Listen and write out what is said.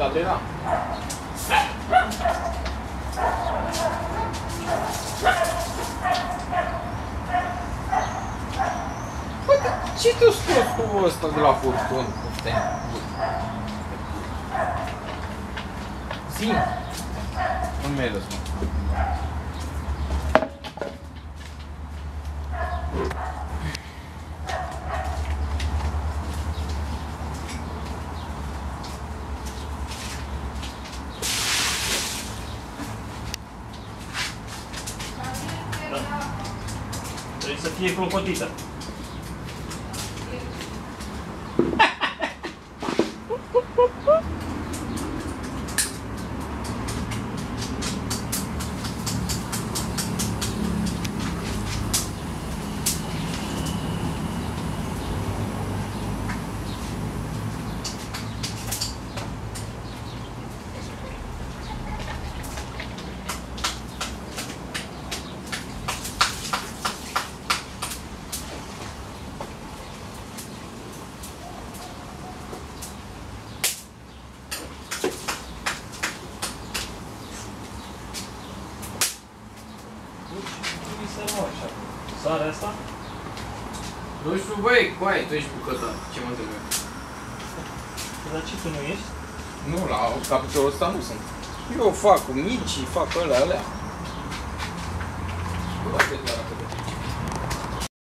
era. Bă, ce te-a scos cu ăsta de la furtun? Zi! Nu mi-ai răspuns. Trebuie să fie clocotită. Sare asta? Nu știu, băi, coaie, tu ești bucătar. Ce mă trebuie? Dar ce, tu nu ești? Nu, la capitolul ăsta nu sunt. Eu fac cu micii, fac alea. Bă,